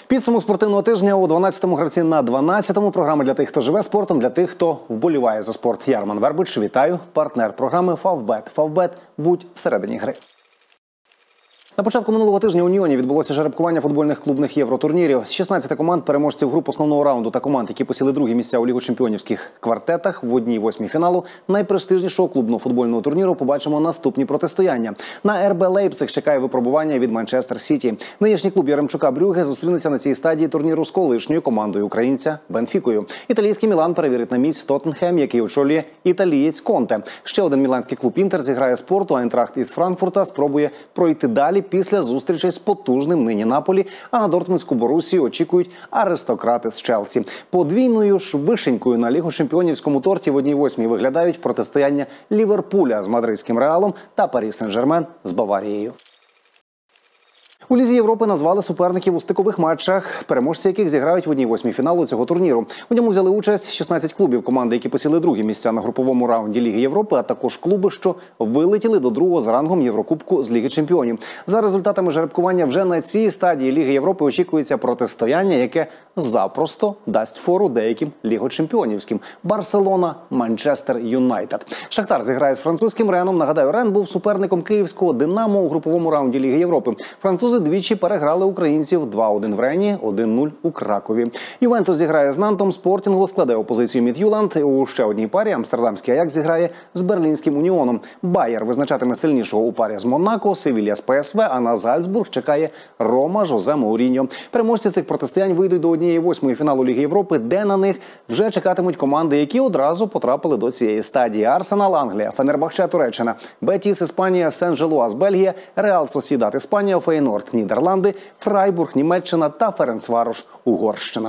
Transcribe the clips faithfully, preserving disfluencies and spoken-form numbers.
Підсумок спортивного тижня у дванадцятому гравці на дванадцятому. Програма для тих, хто живе спортом, для тих, хто вболіває за спорт. Я Роман Вербич, вітаю. Партнер програми Фавбет. Фавбет – будь всередині гри. На початку минулого тижня у Ньйоні відбулося жеребкування футбольних клубних євротурнірів. З шістнадцяти команд переможців груп основного раунду та команд, які посіли другі місця у Лігу чемпіонівських квартетах в одній восьмій фіналу найпрестижнішого клубного футбольного турніру побачимо наступні протистояння. На ер бе Лейпциг чекає випробування від Манчестер Сіті. Нинішній клуб Яремчука Брюгге зустрінеться на цій стадії турніру з колишньою командою українця Бенфікою. Італійський Мілан перевірить на місць Тоттенхем, який очолює італієць Конте. Ще один міланський клуб Інтер зіграє з Порту, Айнтрахт із Франкфурта спробує пройти далі після зустрічей з потужним нині Наполі, а на Дортмундську Борусію очікують аристократи з Челсі. Подвійною ж вишенькою на Лігу чемпіонівському торті в одній восьмій виглядають протистояння Ліверпуля з мадридським Реалом та Парі Сен-Жермен з Баварією. У Лізі Європи назвали суперників у стикових матчах, переможці яких зіграють в одній восьмій фіналу цього турніру. У ньому взяли участь шістнадцять клубів, команди, які посіли другі місця на груповому раунді Ліги Європи, а також клуби, що вилетіли до другого за рангом Єврокубку з Ліги чемпіонів. За результатами жеребкування вже на цій стадії Ліги Європи очікується протистояння, яке запросто дасть фору деяким лігочемпіонівським – Барселона, Манчестер Юнайтед. Шахтар зіграє з французьким Реном. Нагадаю, Рен був суперником київського Динамо у груповому раунді Ліги Європи. Французи двічі переграли українців два один в Рені, один нуль у Кракові. Ювентус зіграє з Нантом, Спортінгу складе опозицію Мідт'юланд. У ще одній парі амстердамський Аякс зіграє з Берлінським Уніоном. Байер визначатиме сильнішого у парі з Монако, Севілья з Пе Ес Ве, а на Зальцбург чекає Рома Жозе Мауріньо. Переможці цих протистоянь вийдуть до однієї восьмої фіналу Ліги Європи, де на них вже чекатимуть команди, які одразу потрапили до цієї стадії. Арсенал Англія, Фенербахче Туреччина, Бетіс Іспанія, Сен-Желуаз Бельгія, Реал Сосідад Іспанія, Фейнорд Нідерланди, Фрайбург Німеччина та Ференцварош Угорщина.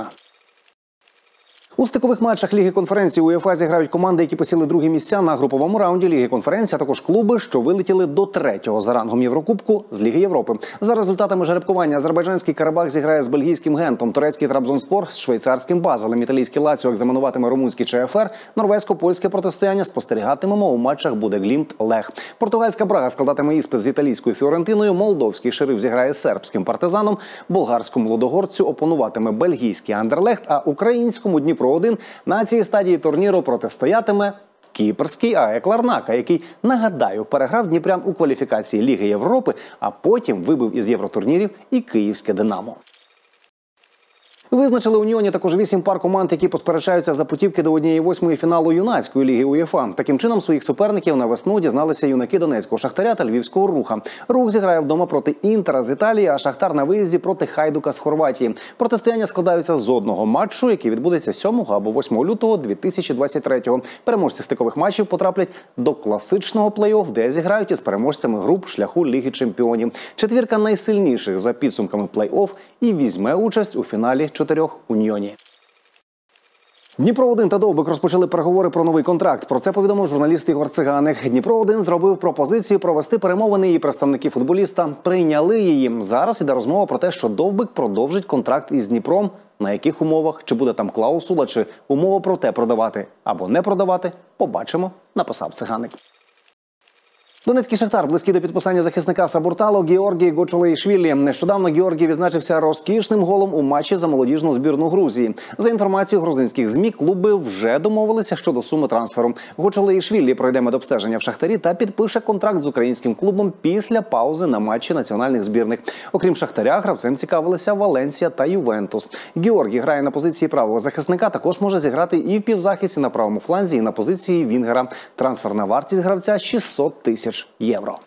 У стикових матчах Ліги конференції УЄФА зіграють команди, які посіли другі місця на груповому раунді Ліги конференції, а також клуби, що вилетіли до третього за рангом Єврокубку з Ліги Європи. За результатами жеребкування азербайджанський Карабах зіграє з бельгійським Гентом, турецький Трабзонспор з швейцарським Базелем, італійський Лаціо екзаменуватиме румунський Че Еф Ер, норвезько-польське протистояння спостерігатимемо у матчах Буде-Глімт Лех. Португальська Брага складатиме іспит з італійською Фіорентиною, молдовський Шериф зіграє з сербським Партизаном, болгарському Лудогорцю опонуватиме бельгійський Андерлехт, а українському Дніпро один на цій стадії турніру протистоятиме кіпрський АЕК Ларнака, який, нагадаю, переграв дніпрян у кваліфікації Ліги Європи, а потім вибив із євротурнірів і київське Динамо. Визначили у Ньйоні також вісім пар команд, які посперечаються за путівки до однієї восьмої фіналу юнацької ліги УЄФА. Таким чином, своїх суперників на весну дізналися юнаки Донецького Шахтаря та Львівського Руха. Рух зіграє вдома проти Інтера з Італії, а Шахтар на виїзді проти Хайдука з Хорватії. Протистояння складаються з одного матчу, який відбудеться сьомого або восьмого лютого дві тисячі двадцять третього. Переможці стикових матчів потраплять до класичного плей-офф, де зіграють із переможцями груп шляху Ліги чемпіонів. Четвірка найсильніших за підсумками плей-офф і візьме участь у фіналі чотирьох у Ньйоні. Дніпро один та Довбик розпочали переговори про новий контракт. Про це повідомив журналіст Ігор Циганик. Дніпро один зробив пропозицію провести перемовини, і представники футболіста прийняли її. Зараз іде розмова про те, що Довбик продовжить контракт із Дніпром. На яких умовах, чи буде там клаусула, чи умова про те продавати або не продавати, побачимо, написав Циганик. Донецький Шахтар близький до підписання захисника Сабуртало Георгій Гочолеїшвілі. Нещодавно Георгій відзначився розкішним голом у матчі за молодіжну збірну Грузії. За інформацією грузинських ЗМІ, клуби вже домовилися щодо суми трансферу. Гочолеїшвілі пройде медобстеження в Шахтарі та підпише контракт з українським клубом після паузи на матчі національних збірних. Окрім Шахтаря, гравцем цікавилися Валенсія та Ювентус. Георгій грає на позиції правого захисника, також може зіграти і в півзахисті на правому фланзі, і на позиції вінгера. Трансферна вартість гравця – шістсот тисяч євро.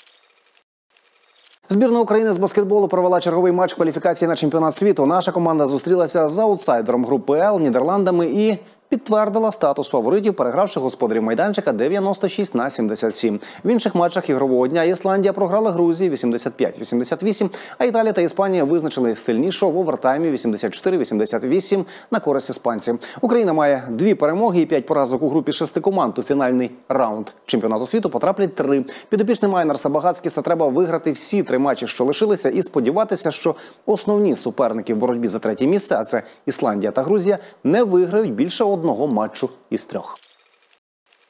Збірна України з баскетболу провела черговий матч кваліфікації на чемпіонат світу. Наша команда зустрілася з аутсайдером групи Л – Нідерландами і підтвердила статус фаворитів, перегравши господарів майданчика дев'яносто шість на сімдесят сім. В інших матчах ігрового дня Ісландія програла Грузії вісімдесят п'ять вісімдесят вісім, а Італія та Іспанія визначили сильнішого в овертаймі вісімдесят чотири вісімдесят вісім на користь іспанців. Україна має дві перемоги і п'ять поразок у групі шести команд. У фінальний раунд чемпіонату світу потраплять три. Підопічним Майнерса Багацькіса треба виграти всі три матчі, що лишилися, і сподіватися, що основні суперники в боротьбі за третє місце, а це Ісландія та Грузія, не виграють більше одного матчу із трьох.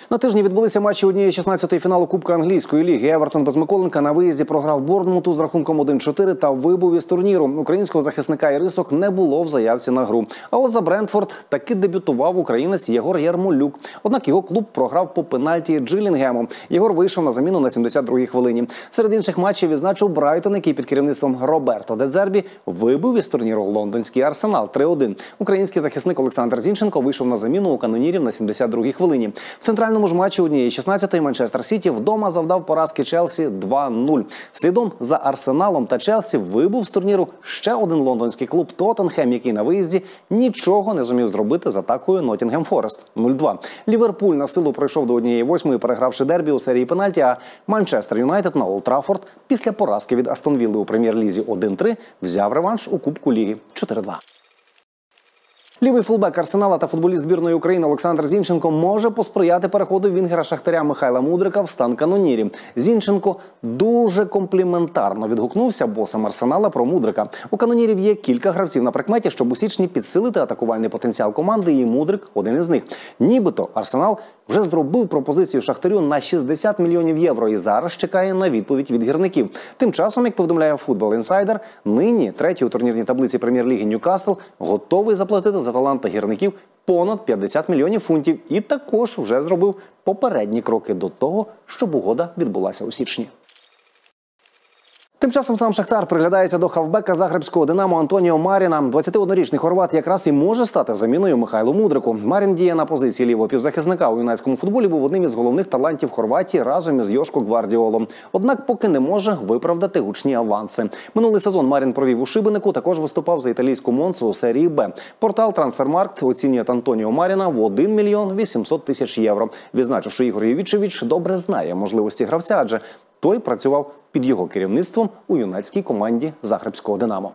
На тижні відбулися матчі однієї шістнадцятої фіналу Кубка англійської ліги. Евертон без Миколенка на виїзді програв Борнмуту з рахунком один-чотири та вибув із турніру. Українського захисника і рисок не було в заявці на гру. А от за Брентфорд таки дебютував українець Єгор Ярмолюк. Однак його клуб програв по пенальті Джилінгему. Єгор вийшов на заміну на сімдесят другій хвилині. Серед інших матчів відзначив Брайтон, який під керівництвом Роберто Де Дзербі вибив із турніру лондонський Арсенал три один. Український захисник Олександр Зінченко вийшов на заміну у канонірів на сімдесят другій хвилині. В центральному ж матчі однієї шістнадцятої Манчестер Сіті вдома завдав поразки Челсі два нуль. Слідом за Арсеналом та Челсі вибув з турніру ще один лондонський клуб Тоттенхем, який на виїзді нічого не зумів зробити з атакою Ноттінгем Форест нуль два. Ліверпуль на силу пройшов до однієї восьмої, перегравши дербі у серії пенальті, а Манчестер Юнайтед на Олд Траффорд після поразки від Астон Вілли у прем'єр-лізі один три взяв реванш у Кубку Ліги чотири два. Лівий фулбек Арсенала та футболіст збірної України Олександр Зінченко може посприяти переходу вінгера Шахтаря Михайла Мудрика в стан канонірів. Зінченко дуже компліментарно відгукнувся босам Арсенала про Мудрика. У канонірів є кілька гравців на прикметі, щоб у січні підсилити атакувальний потенціал команди, і Мудрик – один із них. Нібито Арсенал вже зробив пропозицію Шахтарю на шістдесят мільйонів євро і зараз чекає на відповідь від гірників. Тим часом, як повідомляє Football Insider, нині третій у турнірній таблиці прем'єр-ліги Ньюкасл готовий заплатити за таланта гірників понад п'ятдесят мільйонів фунтів і також вже зробив попередні кроки до того, щоб угода відбулася у січні. Тим часом сам Шахтар приглядається до хавбека загребського «Динамо» Антоніо Маріна. двадцятиоднорічний хорват якраз і може стати заміною Михайлу Мудрику. Марін діє на позиції лівого півзахисника. У юнацькому футболі був одним із головних талантів Хорватії разом із Йошко Гвардіолом. Однак поки не може виправдати гучні аванси. Минулий сезон Марін провів у Шибенику, також виступав за італійську Монцу у серії Б. Портал «Трансфермаркт» оцінює Антоніо Маріна в один мільйон вісімсот тисяч євро. Відзначив, що Ігор Євічевич добре знає можливості гравця, адже той працював під його керівництвом у юнацькій команді загребського «Динамо».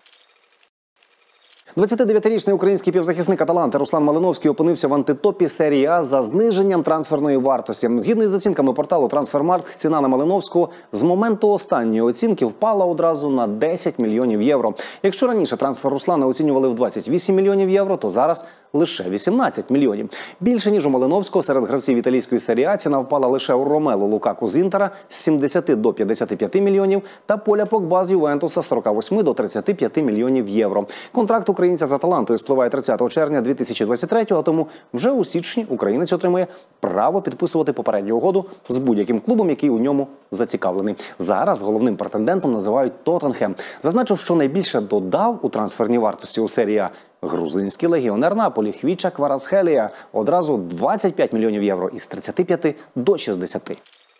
двадцятидев'ятирічний український півзахисник «Аталанти» Руслан Малиновський опинився в антитопі серії А за зниженням трансферної вартості. Згідно з оцінками порталу «Трансфермаркт», ціна на Малиновського з моменту останньої оцінки впала одразу на десять мільйонів євро. Якщо раніше трансфер Руслана оцінювали в двадцять вісім мільйонів євро, то зараз лише вісімнадцять мільйонів. Більше, ніж у Малиновського, серед гравців італійської серії А ціна впала лише у Ромелу Лукаку з Інтера з сімдесяти до п'ятдесяти п'яти мільйонів та Поля Погба з Ювентуса з сорока восьми до тридцяти п'яти мільйонів євро. Контракт українця з «Аталантою» спливає тридцятого червня дві тисячі двадцять третього, тому вже у січні українець отримує право підписувати попередню угоду з будь-яким клубом, який у ньому зацікавлений. Зараз головним претендентом називають Тоттенхем. Зазначив, що найбільше додав у трансферній вартості у серії А грузинський легіонер Наполі Хвіча Кварацхелія – одразу двадцять п'ять мільйонів євро із тридцяти п'яти до шістдесяти.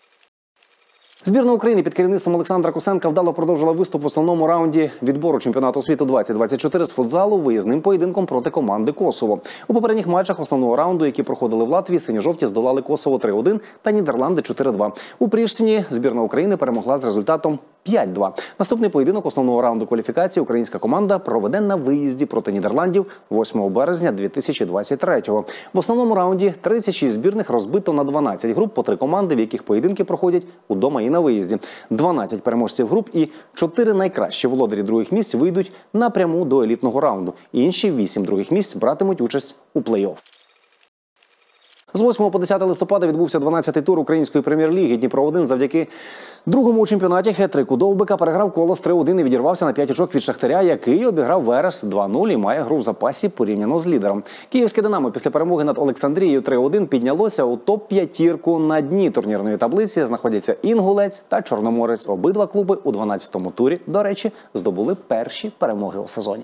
Збірна України під керівництвом Олександра Косенка вдало продовжила виступ в основному раунді відбору чемпіонату світу двадцять двадцять чотири з футзалу виїзним поєдинком проти команди Косово. У попередніх матчах основного раунду, які проходили в Латвії, синьо-жовті здолали Косово три один та Нідерланди чотири два. У Пріштині збірна України перемогла з результатом п'ять два. Наступний поєдинок основного раунду кваліфікації українська команда проведе на виїзді проти Нідерландів восьмого березня дві тисячі двадцять третього. В основному раунді тридцять шість збірних розбито на дванадцять груп по три команди, в яких поєдинки проходять удома і на виїзді. дванадцять переможців груп і чотири найкращі володарі других місць вийдуть напряму до елітного раунду. Інші вісім других місць братимуть участь у плей-офф. З восьмого по десяте листопада відбувся дванадцятий тур української прем'єр-ліги. Дніпро один завдяки другому у чемпіонаті хет-трику Довбика переграв Колос три один і відірвався на п'ять очок від Шахтаря, який обіграв Верес два нуль і має гру в запасі порівняно з лідером. Київське «Динамо» після перемоги над Олександрією три один піднялося у топ-п'ятірку. На дні турнірної таблиці знаходяться Інгулець та Чорноморець. Обидва клуби у дванадцятому турі, до речі, здобули перші перемоги у сезоні.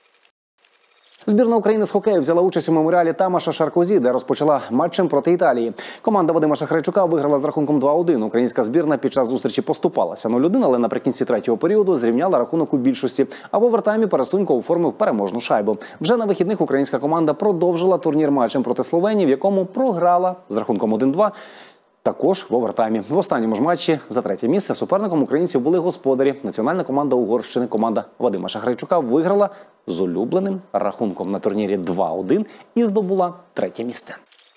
Збірна України з хокею взяла участь у меморіалі Тамаша Шаркозі, де розпочала матчем проти Італії. Команда Вадима Шахрайчука виграла з рахунком два один. Українська збірна під час зустрічі поступалася нуль один, але наприкінці третього періоду зрівняла рахунок у більшості. А в овертаймі Парасунько оформив переможну шайбу. Вже на вихідних українська команда продовжила турнір матчем проти Словенії, в якому програла з рахунком один два. Також в овертаймі. В останньому ж матчі за третє місце суперником українців були господарі. Національна команда Угорщини, команда Вадима Шахрайчука, виграла з улюбленим рахунком на турнірі два один і здобула третє місце.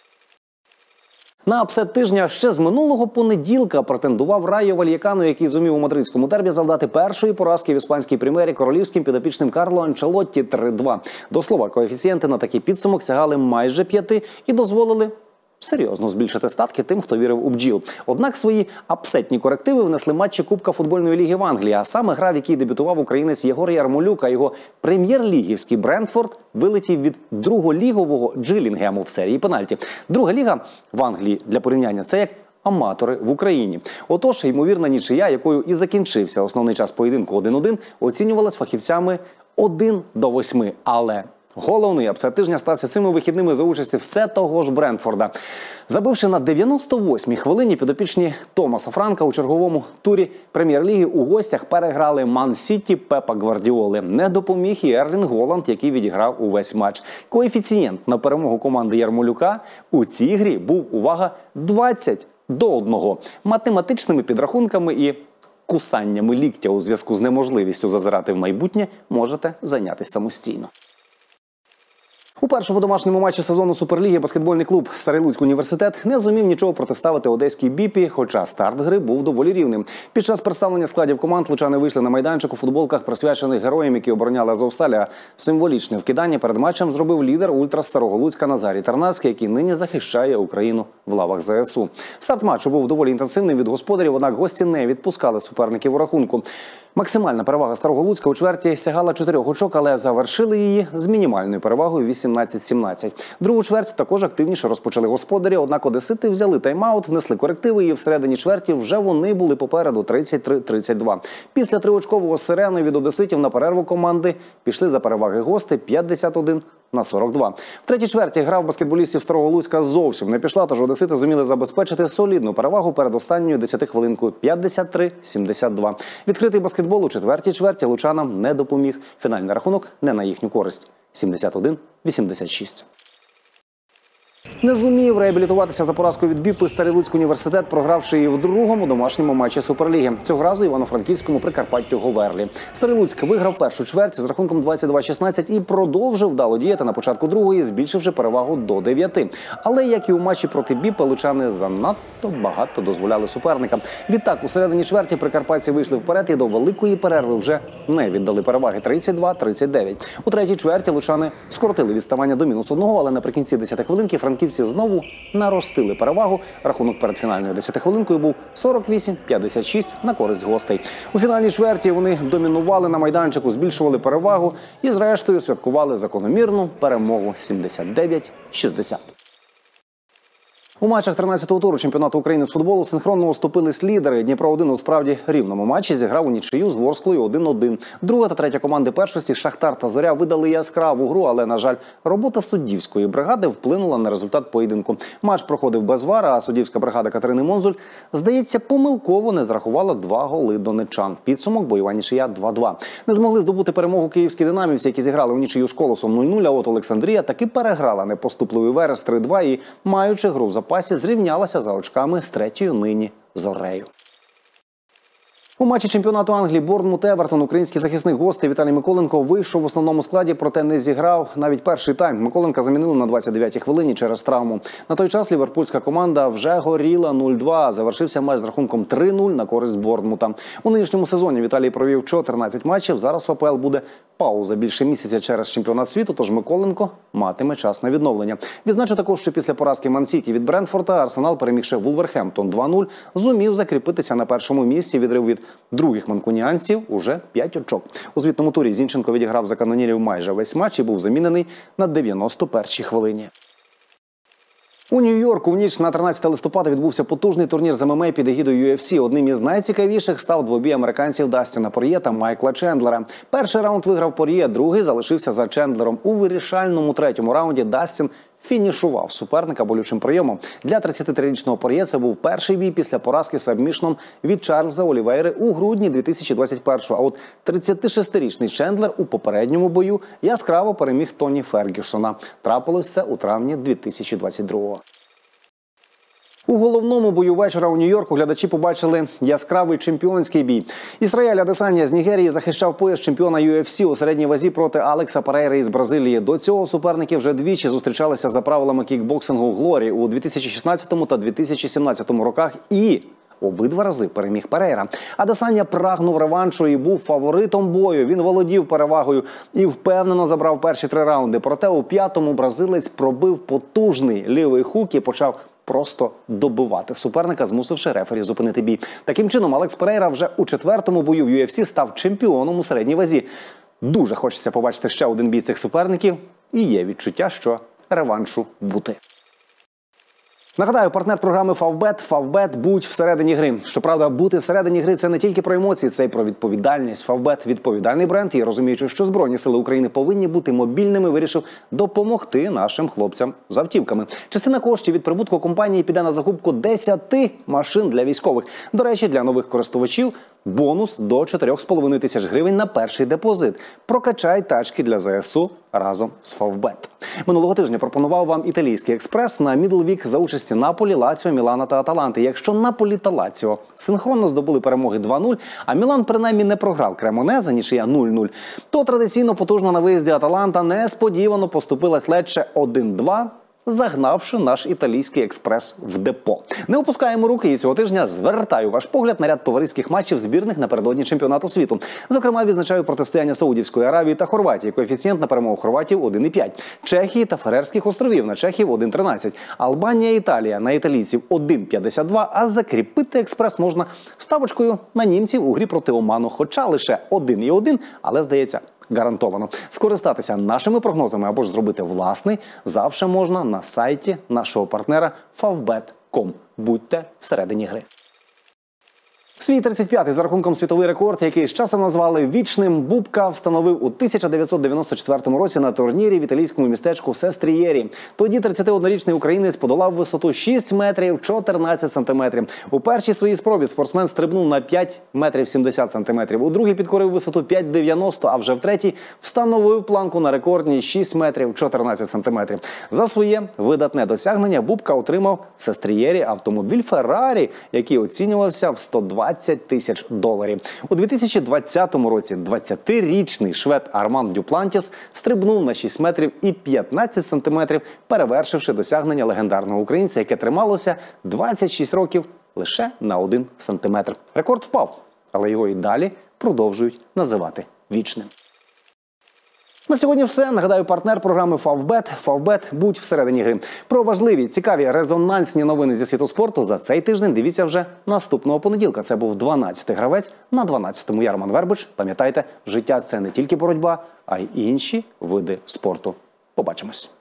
На апсет тижня ще з минулого понеділка претендував Райо Вальєкано, який зумів у мадридському дербі завдати першої поразки в іспанській прем'єрі королівським підопічним Карло Анчелотті три два. До слова, коефіцієнти на такий підсумок сягали майже п'яти і дозволили серйозно збільшити статки тим, хто вірив у бджіл. Однак свої апсетні корективи внесли матчі Кубка футбольної ліги в Англії, а саме гра, в якій дебютував українець Єгор Ярмолюк, а його прем'єр-лігівський Брентфорд вилетів від друголігового Джилінгему в серії пенальті. Друга ліга в Англії, для порівняння, це як аматори в Україні. Отож, ймовірна нічия, якою і закінчився основний час поєдинку один-один, оцінювалась фахівцями один до восьми. Але головний апсет тижня стався цими вихідними за участі все того ж Брентфорда. Забивши на дев'яносто восьмій хвилині, підопічні Томаса Франка у черговому турі прем'єр-ліги у гостях переграли Ман-Сіті Пепа Гвардіоли. Не допоміг і Ерлінг Голланд, який відіграв увесь матч. Коефіцієнт на перемогу команди Ярмолюка у цій грі був, увага, двадцять до одного. Математичними підрахунками і кусаннями ліктя у зв'язку з неможливістю зазирати в майбутнє можете зайнятися самостійно. У першому домашньому матчі сезону Суперліги баскетбольний клуб «Старий Луцький університет» не зумів нічого протиставити одеській «Біпі», хоча старт гри був доволі рівним. Під час представлення складів команд лучани вийшли на майданчик у футболках, присвячених героям, які обороняли Азовсталь, а символічне вкидання перед матчем зробив лідер ультра Старого Луцька Назарій Тарнавський, який нині захищає Україну в лавах зе ес у. Старт матчу був доволі інтенсивним від господарів, однак гості не відпускали суперників у рахунку. Максимальна перевага Старого Луцька у чверті сягала чотирьох очок, але завершили її з мінімальною перевагою вісімнадцять сімнадцять. Другу чверть також активніше розпочали господарі, однак одесити взяли тайм-аут, внесли корективи і всередині чверті вже вони були попереду тридцять три тридцять два. Після триочкового сирену від одеситів на перерву команди пішли за переваги гости п'ятдесят один на сорок два. В третій чверті гра в баскетболістів Старого Луцька зовсім не пішла, тож одесити зуміли забезпечити солідну перевагу перед останньою десятихвилинкою п'ятдесят три сімдесят два. Відкритий баскетбол у четвертій чверті лучанам не допоміг. Фінальний рахунок не на їхню користь – сімдесят один вісімдесят шість. Не зумів реабілітуватися за поразкою від БІПи Старий Луцький університет, програвши її в другому домашньому матчі Суперліги. Цього разу Івано-Франківському Прикарпаттю Говерлі. Старий Луцьк виграв першу чверть з рахунком двадцять два шістнадцять і продовжив вдало діяти на початку другої, збільшивши перевагу до дев'яти. Але, як і у матчі проти БІПи, лучани занадто багато дозволяли суперникам. Відтак, у середині чверті прикарпатці вийшли вперед і до великої перерви вже не віддали переваги тридцять два тридцять дев'ять. У третій чверті лучани скоротили відставання до мінус одного, але наприкінці десятихвилинки франківці знову наростили перевагу. Рахунок перед фінальною десятихвилинкою був сорок вісім п'ятдесят шість на користь гостей. У фінальній чверті вони домінували на майданчику, збільшували перевагу і зрештою святкували закономірну перемогу сімдесят дев'ять шістдесят. У матчах тринадцятого туру чемпіонату України з футболу синхронно оступились лідери. Дніпро один у справді рівному матчі зіграв у нічию з Ворсклою один один. Друга та третя команди першості Шахтар та Зоря видали яскраву гру, але, на жаль, робота суддівської бригади вплинула на результат поєдинку. Матч проходив без вара, а суддівська бригада Катерини Монзуль, здається, помилково не зрахувала два голи донеччан. Підсумок – бойова нічия два два. Не змогли здобути перемогу київські динамівці, які зіграли у нічию з Колосом нуль нуль, а от Олександрія таки переграла непоступливий Верес три два і, маючи гру в запасі, зрівнялася за очками з третьою нині Зорею. У матчі чемпіонату Англії Борнмут-Евертон український захисник гостей Віталій Миколенко вийшов в основному складі, проте не зіграв навіть перший тайм. Миколенка замінили на двадцять дев'ятій хвилині через травму. На той час ліверпульська команда вже горіла нуль два. Завершився матч з рахунком три нуль на користь Борнмута. У нинішньому сезоні Віталій провів чотирнадцять матчів. Зараз в а пе ел буде пауза більше місяця через чемпіонат світу, тож Миколенко матиме час на відновлення. Відзначу також, що після поразки Ман-Сіті від Брентфорда Арсенал, перемігши Вулверхемптон два нуль, зумів закріпитися на першому місці. Відрив від других манкуніанців уже п'ять очок. У звітному турі Зінченко відіграв за канонірів майже весь матч і був замінений на дев'яносто першій хвилині. У Нью-Йорку в ніч на тринадцяте листопада відбувся потужний турнір з ем ем а під егідою ю еф сі. Одним із найцікавіших став двобій американців Дастіна Пор'є та Майкла Чендлера. Перший раунд виграв Пор'є, другий залишився за Чендлером. У вирішальному третьому раунді Дастін фінішував суперника болючим прийомом. Для тридцятитрирічного Пор'є це був перший бій після поразки сабмішном від Чарльза Олівейри у грудні дві тисячі двадцять першого. А от тридцятишестирічний Чендлер у попередньому бою яскраво переміг Тоні Фергюсона. Трапилось це у травні дві тисячі двадцять другого. У головному бою вечора у Нью-Йорку глядачі побачили яскравий чемпіонський бій. Ісраїль Адесанія з Нігерії захищав пояс чемпіона ю еф сі у середній вазі проти Алекса Перейри із Бразилії. До цього суперники вже двічі зустрічалися за правилами кікбоксингу «Глорі» у дві тисячі шістнадцятому та дві тисячі сімнадцятому роках і обидва рази переміг Перейра. Адесanya прагнув реваншу і був фаворитом бою. Він володів перевагою і впевнено забрав перші три раунди. Проте у п'ятому бразилець пробив потужний лівий хук і почав просто добивати суперника, змусивши рефері зупинити бій. Таким чином, Алекс Перейра вже у четвертому бою в ю еф сі став чемпіоном у середній вазі. Дуже хочеться побачити ще один бій цих суперників. І є відчуття, що реваншу бути. Нагадаю, партнер програми Фавбет. Фавбет – будь всередині гри. Щоправда, бути всередині гри – це не тільки про емоції, це й про відповідальність. Фавбет – відповідальний бренд і, розуміючи, що Збройні сили України повинні бути мобільними, вирішив допомогти нашим хлопцям з автівками. Частина коштів від прибутку компанії піде на закупку десяти машин для військових. До речі, для нових користувачів бонус до чотирьох з половиною тисяч гривень на перший депозит. Прокачай тачки для зе ес у разом з Фавбет. Минулого тижня пропонував вам італійський експрес на Мідлвік за участі Наполі, Лаціо, Мілана та Аталанти. Якщо Наполі та Лаціо синхронно здобули перемоги два нуль, а Мілан принаймні не програв Кремонезе, нічия нуль нуль, то традиційно потужно на виїзді Аталанта несподівано поступилась ледше один два, загнавши наш італійський експрес в депо. Не опускаємо руки і цього тижня звертаю ваш погляд на ряд товариських матчів збірних напередодні чемпіонату світу. Зокрема, відзначаю протистояння Саудівської Аравії та Хорватії. Коефіцієнт на перемогу хорватів один і п'ять. Чехії та Фарерських островів на чехів один тринадцять. Албанія і Італія на італійців один п'ятдесят два, а закріпити експрес можна ставочкою на німців у грі проти Оману. Хоча лише один і один, але, здається, гарантовано. Скористатися нашими прогнозами або ж зробити власний завжди можна на сайті нашого партнера фавбет крапка ком. Будьте всередині гри. Свій тридцять п'ятий за рахунком світовий рекорд, який з часом назвали вічним, Бубка встановив у тисяча дев'ятсот дев'яносто четвертому році на турнірі в італійському містечку Сестрієрі. Тоді тридцятиоднорічний українець подолав висоту шість метрів чотирнадцять сантиметрів. У першій своїй спробі спортсмен стрибнув на п'ять метрів сімдесят сантиметрів. У другій підкорив висоту п'ять дев'яносто, а вже в третій встановив планку на рекордні шість метрів чотирнадцять сантиметрів. За своє видатне досягнення Бубка отримав в Сестрієрі автомобіль Феррарі, який оцінювався в сто двадцять тисяч доларів. У дві тисячі двадцятому році двадцятирічний швед Арман Дюплантіс стрибнув на шість метрів і п'ятнадцять сантиметрів, перевершивши досягнення легендарного українця, яке трималося двадцять шість років лише на один сантиметр. Рекорд впав, але його і далі продовжують називати вічним. На сьогодні все. Нагадаю, партнер програми Фавбет. Фавбет – будь всередині гри. Про важливі, цікаві, резонансні новини зі світу спорту за цей тиждень дивіться вже наступного понеділка. Це був дванадцятий гравець на дванадцятому. Ярман Вербич. Пам'ятайте, життя – це не тільки боротьба, а й інші види спорту. Побачимось.